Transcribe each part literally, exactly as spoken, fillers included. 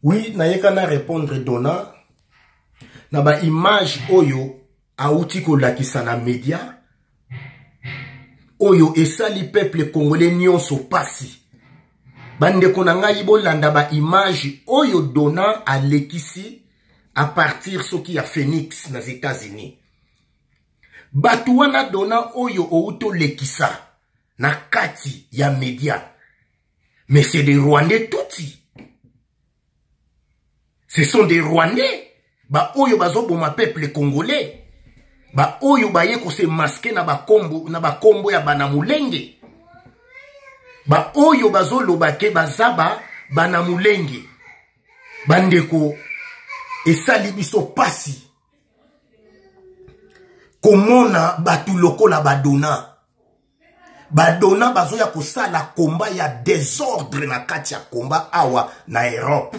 Oui, naïka na répondre dona. Na ba image oyo auti ko lakisa na média. Oyo esali peuple congolais nyonso pasi. Bande konanga yibo landa ba image oyo dona a lekisi à partir soki ya Phoenix nas États-Unis. Batu wana dona oyo outo lekisa na kati ya média. Mais c'est des Rwandais touti. Ce sont des Rwandais. Ba oyo bazo boma peuple congolais. Ba oyo baye ko se masquer na ba kombo na ba kombo ya banamulenge. Ba oyo bazo lobake bazaba banamulenge. Bandeko esali biso pasi. Komona batu lokola badona. Badona bazo ya kosala komba ya désordre na kati ya komba awa na Europe.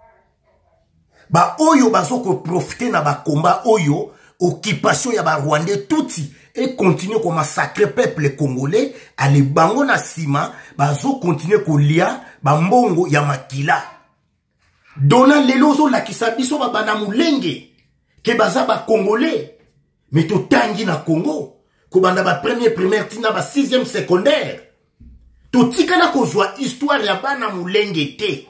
Ba oyo bazo ko profiter na ba komba oyo occupation ya ba Rwandais touti et continue ko massacrer peuple congolais ale bango na sima bazo continue ko lia ba mbongo ya makila. Dona lelo zo la kisabiso ba banamulenge ke baza ba congolais mais to tangi na Congo. Kobanda ba premier primaire tina ba sixième secondaire. To tikala kozwa histoire ya bana mulenge te.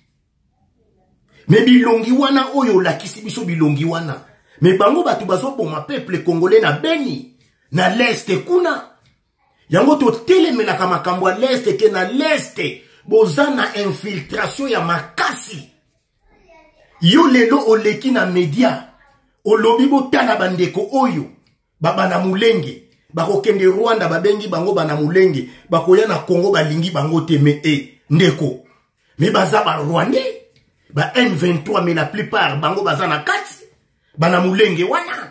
Me bilongi wana oyo la kisibiso bilongi wana. Me bango batu bazo boma peuple congolais na Beni. Na l'est kuna. Yango to telemela kama makambo ya l'est ke na l'est. Boza na infiltration ya makasi. Yo lelo oleki na media. Olobi botala bandeko oyo. Baba na mulenge. Bako kende Rwanda babengi bango bana mulenge. Bako ya na Congo balingi bango teme e. Ndeko. Me baza ba Rwandais. Ba M vingt-trois mais la plupart bango baza na kati. Bana mulenge wana.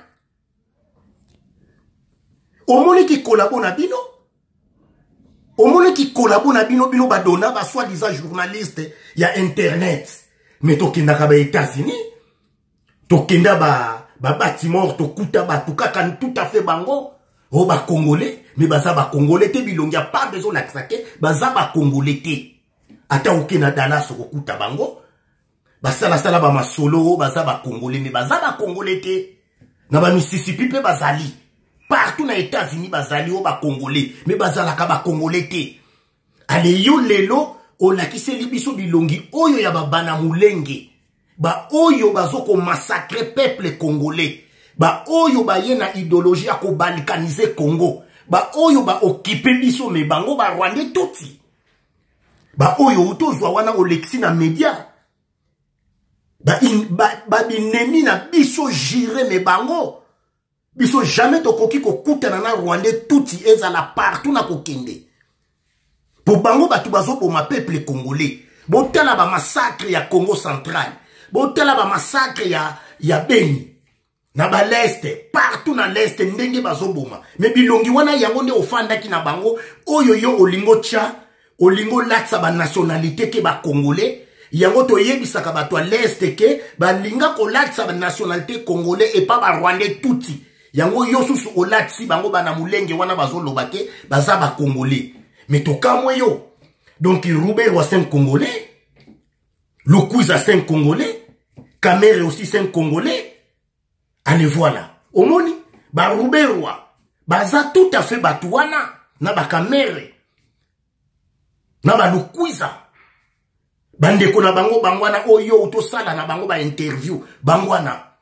Omone ki kolabo na bino. Omone ki kolabo na bino bino badona ba soi-disant journaliste ya internet. Mais tokenda ka ba États-Unis. Tokenda ba ba bâtiment tokuta ba tukaka tout à fait bango. Oh ba congolais, mais baza ba congolais te bilongi a pas besoin d'accès, baza ba congolais te. Ata oke na Dallas okuta bango. Basala sala ba masolo baza ba congolais mais baza ba congolais te. Na ba Mississippi pe bazali. Partout na États-Unis bazali o ba congolais mais bazala ka ba congolais te. Ale yo lelo o la kiseli biso bilongi oyo ya ba bana mulenge. Ba oyo bazoko massacrer peuple congolais. Ba oyo ba ye na idéologie ya ko balkaniser Congo. Ba oyo ba occuper biso me bango ba Rwandais touti. Ba oyo utozwa wana olexi na media. Ba in, ba, ba binemi na biso jire me bango. Biso jamais tokoki ko kutana na Rwandais touti ezala partout na kokende. Po bango batu bazo boma peuple congolais. Botala ba massacre ya Congo central. Botala ba massacre ya ya Beni. Na ba l'est, partout na l'est ndenge bazoboma. Me bilongi wana yango nde ofanda ki na bango, oyo yo olingo tcha, olingo latsa ba nationalité ke ba congolais, yango to yebisaka bato a l'est ke ba linga ko latsa ba nationalité congolais et pas ba Rwandais touti. Yango yo susu o latsi bango bana mulenge wana bazoloba ke baza ba congolais. Me to kamwe yo. Donc Roubert wa cinq congolais, Lukuza cinq congolais, Kamere aussi cinq congolais. Allez voilà. Omoni, ba Ruberwa, baza tout à fait batuana, na ba Kamere, na ba Lukuiza. Bandeko na bango bangwana oyo utosala na bango ba interview, bangwana.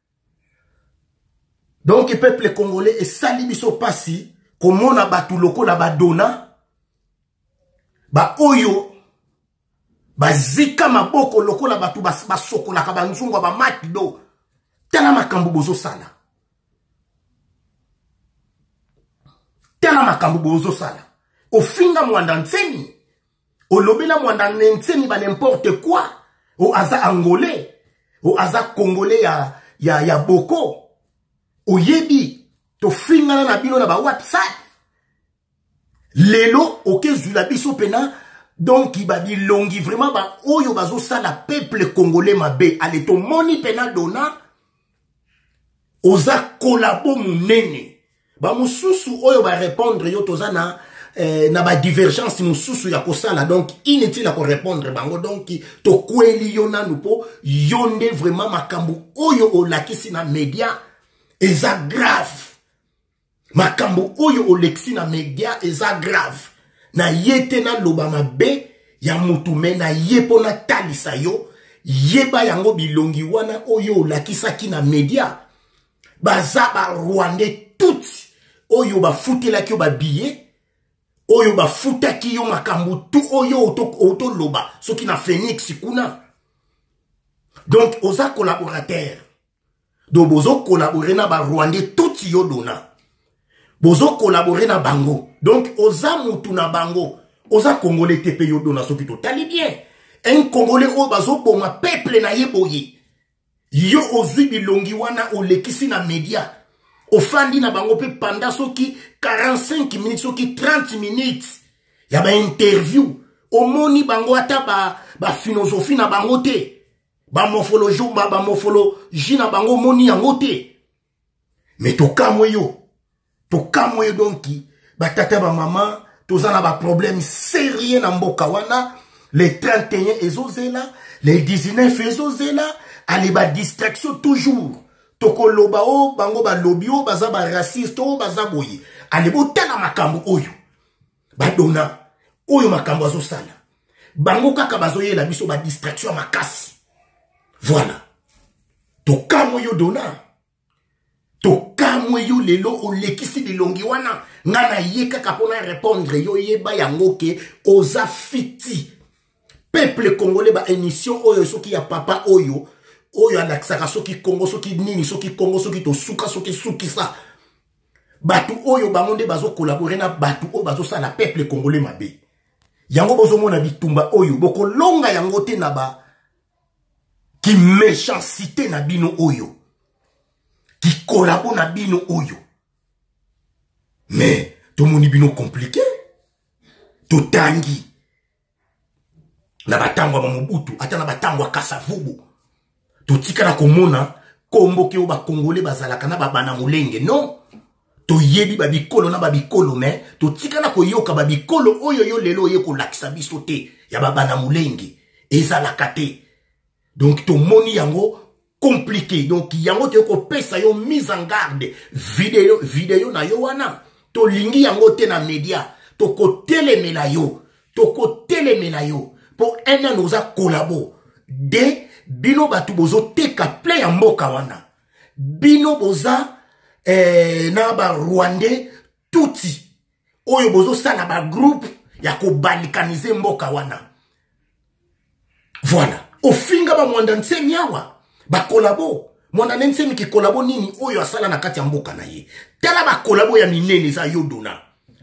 Donc le peuple congolais est sali biso pasi, komona batu loko la badona, ba oyo, ba zika maboko loko la batu ba soko la kabanzungwa ba makido. Tala makambo bozo sala. Tala makambo bozo sala. Ofinga mwanda nseni. Olobela mwanda nseni ba n'importe quoi. O aza angolais. O aza congolais ya, ya, ya boko. O yebi. To finga na bino na ba WhatsApp. Lelo, oke zula biso pena. Donc, il va dire longi vraiment ba oyo bazo sala peuple congolais mabe. Ale to moni pena dona. Oza kolabo munene. Ba mususu oyo ba répondre yo tozana eh, na ba divergence mususu ya kosala donc inutile ko répondre bango donc to kweli yona nupo yonde vraiment makambu oyo olakisi na media eza grave makambu oyo olexi na media eza grave na yete na loba mabe ya mutume na yepo na talisa yo yeba yango bilongi wana oyo olakisaki na media baza ba Rwandais tout oyo ba futelaki yo ba billet oyo ba futaki yo makambu tu oyo auto auto loba soki na Phoenix kuna donc oza collaborateur donc bozo collaborer na ba Rwandais tout yo dona bozo collaborer na bango donc oza mutu na bango oza congolais te pe yo dona soki to tali bien un congolais o bazo boma peuple na yeboye yo ozwi bilongi wana olekisi na media ofandi na bango pe pendant soki quarante-cinq minutes soki trente minutes ya ba interview omoni bango ata ba ba philosophie na bango te ba morphologie ba, ba morphologie na bango moni yango te mais to kamwe yo to kamwe donki ba tata ba mama tozana ba problème sérieux na mboka wana les trente et un ezozela les dix-neuf ezozela ali ba distraction toujours toko loba o bango ba lobby o baza ba raciste o baza boye ali botala makambo oyo ba dona oyo makambo azo sala bango kaka bazoyela biso ba distraction makasi voilà to kamwe yo dona to kamwe yo lelo olekisi bilongi wana ngana ye kaka pona répondre yo yeba yango ke oza fiti peuple congolais ba émission oyo soki ya papa oyo oyo alakisaka soki Congo soki nini soki Congo soki to suka soki suki sa batu oyo bangonde bazo collaborer na batu oyo bazo sala peuple congolais mabe yango bozo mona bitumba oyo boko longa yango te na ba ki méchanceté na bino oyo ki collabo na bino oyo mais to moni bino compliqué to tangi na batangwa ba Mobutu ata na batangwa Kasavubu to tikala komona kombo ke ba congolais bazalaka na babana mulenge non to yebi ba bikolo na ba bikolo mais to tikala ko yoka ba bikolo oyo yo lelo ye ko lakisa biso te ya babana mulenge ezalaka te donc to moni yango compliqué donc yango te ko pesa yo mise en garde vidéo vidéo na yo wana to lingi yango te na media to ko telemela yo to ko telemela yo pour un an nous a collabo de bino batu bozo teka play ya mboka wana bino boza eh, na ba Rwandais tuti oyo bozo sala ba groupe ya ko balkaniser mboka wana voilà ofinga ba mwanda nsemi awa ba collabo mwanda nsemi ki collabo nini oyo asala na kati ya mboka na ye tala ba collabo ya minene za yodona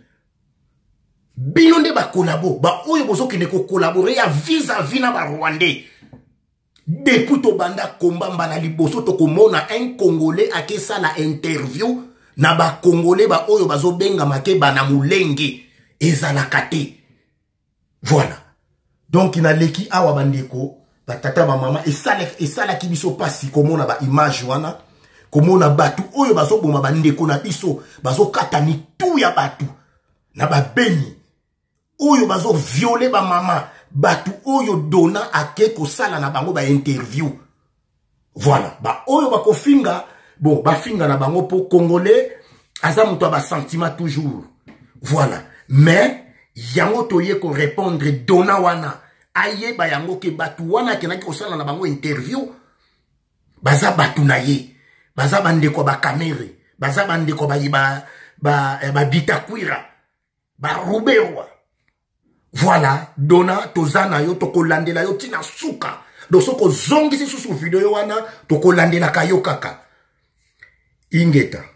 bino nde ba collabo ba oyo bozo kene ko collaborer ya vis-à-vis na ba Rwandais depuis to banda komba mbala liboso to komona un congolais akesa la interview na ba congolais ba oyo bazo benga make bana mulenge ezalaka te voilà donc ina leki awa bandeko ba tata ba mama esala esala ki biso pasi komona ba image wana komona batu oyo bazo boma bandeko na biso bazo kata ni tout ya batu na ba beni oyo bazo violer ba mama batu oyo dona ake ko sala na bango ba interview voilà ba oyo ba kofinga bon ba finga na bango po congolais aza muto ba sentiment toujours voilà mais yango toye ko répondre dona wana aye ba yango ke batu wana ke na ko sala na bango interview baza batu na ye baza bandeko ba kamere baza bandeko ba ba ba, ba bitakwira ba ruberwa voilà dona tozana yo tokolandela yo tina suka dosoko zongi si susu video wana tokolandela kayo kaka ingeta